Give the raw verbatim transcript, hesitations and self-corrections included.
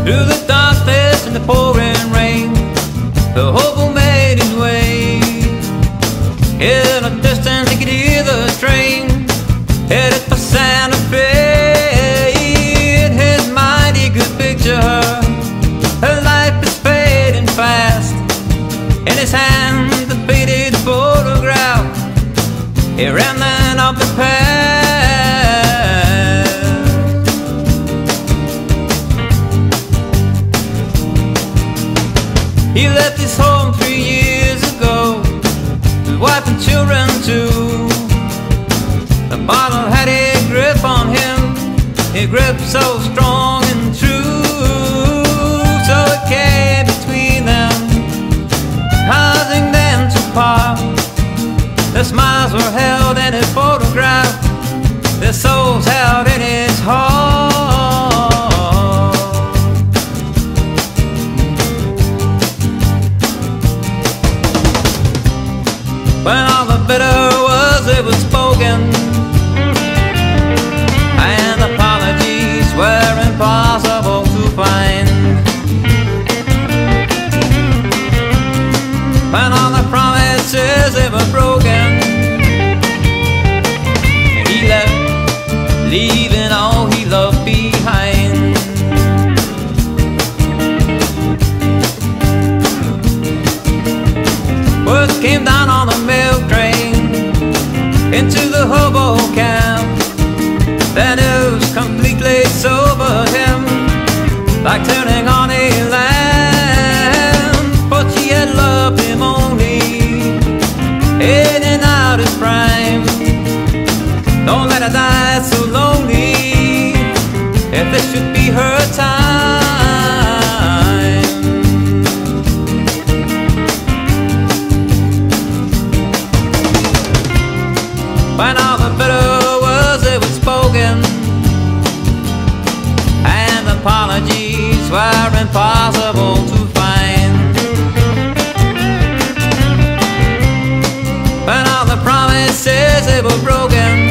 Through the darkness and the pouring rain, the hobo made his way. In the distance he could hear the train headed for Santa Fe. In his mind he could picture her. Her life is fading fast. In his hand the faded photograph, a remnant of the past. He left his home three years ago, his wife and children too. The bottle had a grip on him, a grip so strong and true. So it came between them, causing them to part. Their smiles were held in his photograph, their souls held in his heart. When all the bitter was, it was spoken, and apologies were impossible to find. When all the promises they were broken, he left, leaving all he loved behind. Word came down on the milk train into the hobo camp. The news completely sobered him, like turning on a lamp. But she had loved him only in and out his prime. Don't let her die so lonely if this should be her time. When all the bitter words they were spoken, and apologies were impossible to find. When all the promises they were broken,